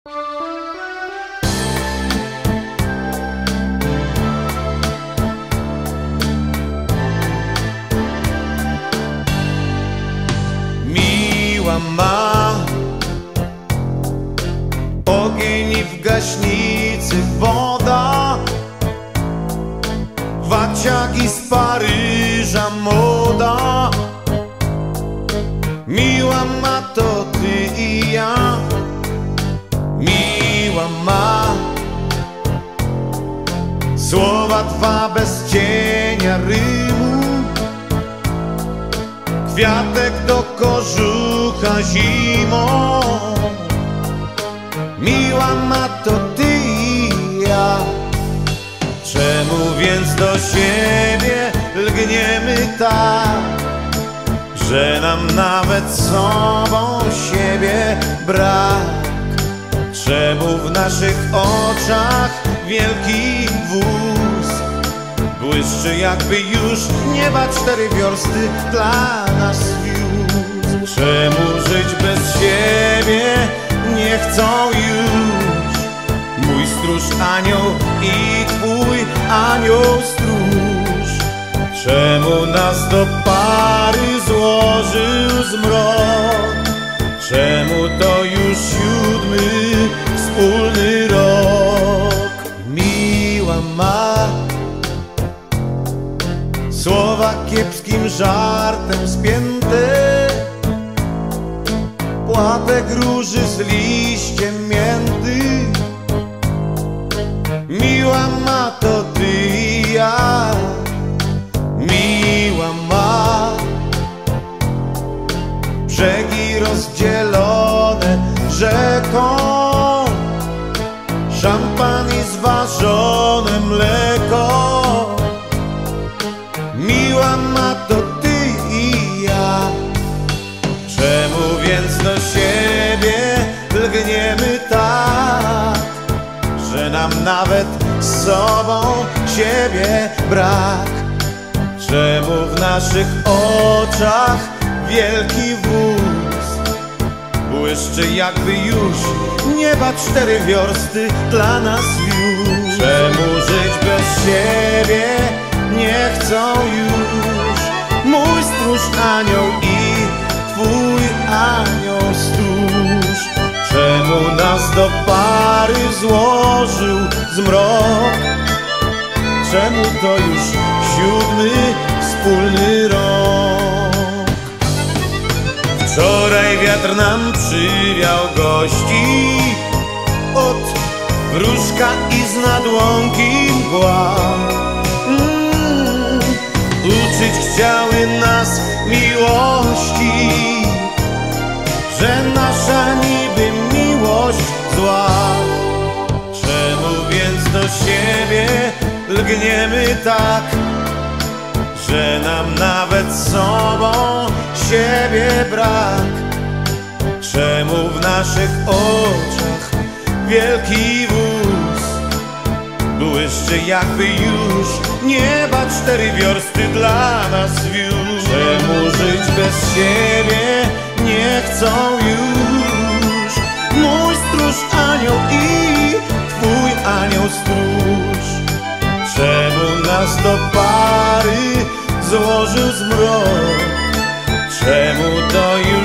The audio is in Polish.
Miła ma ogień i w gaśnicy woda, waciaki z Paryża moda. Miła ma to ty i ja. Miła ma słowa dwa bez cienia rymu, kwiatek do kożucha zimą. Miła ma to ty i ja. Czemu więc do siebie lgniemy tak, że nam nawet sobą siebie brak? Czemu w naszych oczach wielki wóz błyszczy, jakby już nieba 4 wiorsty dla nas wiózł? Czemu żyć bez siebie nie chcą już mój stróż anioł i twój anioł stróż? Czemu nas do pary złożył zmrok? Czemu to już 7. wspólny rok? Miła ma słowa kiepskim żartem spięte, płatek róży z liściem mięty. Miła ma to ty i ja. Miła ma brzegi rozdzielone rzeką, szampan i zważone mleko. Miła ma to ty i ja. Czemu więc do siebie lgniemy tak, że nam nawet z sobą siebie brak? Czemu w naszych oczach wielki wóz błyszczy, jakby już nieba 4 wiorsty dla nas wiózł? Czemu żyć bez siebie nie chcą już mój stróż anioł i twój anioł stróż? Czemu nas do pary złożył zmrok? Czemu to już 7. wspólny rok? Wczoraj wiatr nam przywiał gości od wróżka i z nadłąki mgła. Uczyć chciały nas miłości, że nasza niby miłość zła. Czemu więc do siebie lgniemy tak, że nam nawet z sobą siebie brak? Czemu w naszych oczach wielki wóz błyszczy, jakby już nieba 4 wiorsty dla nas wiózł? Czemu żyć bez siebie nie chcą już mój stróż anioł i twój anioł stróż? Czemu nas do pary złożył zmrok? Czemu to już